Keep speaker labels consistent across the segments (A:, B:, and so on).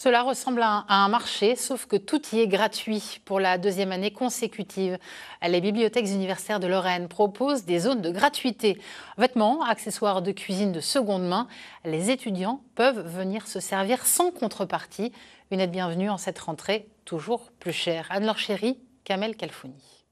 A: Cela ressemble à un marché, sauf que tout y est gratuit pour la deuxième année consécutive. Les bibliothèques universitaires de Lorraine proposent des zones de gratuité. Vêtements, accessoires de cuisine de seconde main, les étudiants peuvent venir se servir sans contrepartie. Une aide bienvenue en cette rentrée, toujours plus chère. Anne-Laure Chéry, Kamel Kalfouni.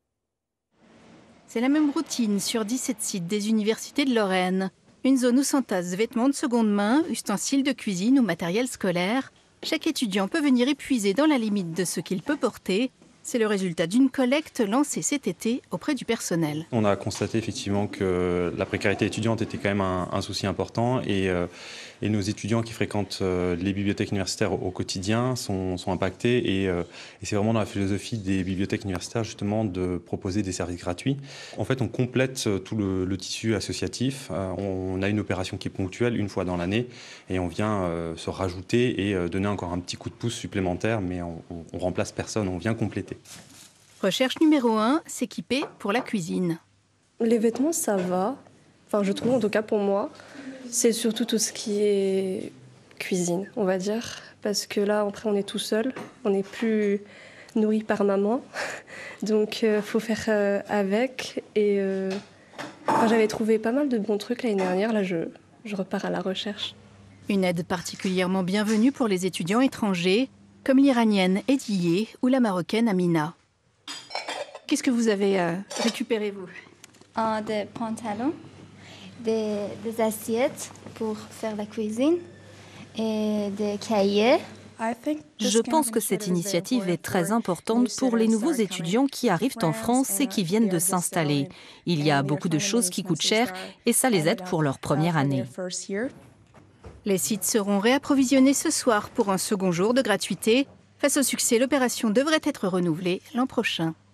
B: C'est la même routine sur 17 sites des universités de Lorraine. Une zone où s'entassent vêtements de seconde main, ustensiles de cuisine ou matériel scolaire. Chaque étudiant peut venir épuiser dans la limite de ce qu'il peut porter. C'est le résultat d'une collecte lancée cet été auprès du personnel.
C: On a constaté effectivement que la précarité étudiante était quand même un souci important et nos étudiants qui fréquentent les bibliothèques universitaires au quotidien sont impactés et c'est vraiment dans la philosophie des bibliothèques universitaires justement de proposer des services gratuits. En fait, on complète tout le tissu associatif. On a une opération qui est ponctuelle une fois dans l'année et on vient se rajouter et donner encore un petit coup de pouce supplémentaire, mais on remplace personne, on vient compléter.
B: Recherche numéro 1, s'équiper pour la cuisine.
D: Les vêtements, ça va. Enfin, je trouve, en tout cas pour moi. C'est surtout tout ce qui est cuisine, on va dire. Parce que là, après, on est tout seul. On n'est plus nourri par maman. Donc, faut faire avec. Et j'avais trouvé pas mal de bons trucs l'année dernière. Là, je repars à la recherche.
B: Une aide particulièrement bienvenue pour les étudiants étrangers, comme l'Iranienne Ediye ou la Marocaine Amina. Qu'est-ce que vous avez récupéré, vous ?
E: Des pantalons, des assiettes pour faire la cuisine et des cahiers.
F: Je pense que cette initiative est très importante pour les nouveaux étudiants qui arrivent en France et qui viennent de s'installer. Il y a beaucoup de choses qui coûtent cher et ça les aide pour leur première année.
B: Les sites seront réapprovisionnés ce soir pour un second jour de gratuité. Face au succès, l'opération devrait être renouvelée l'an prochain.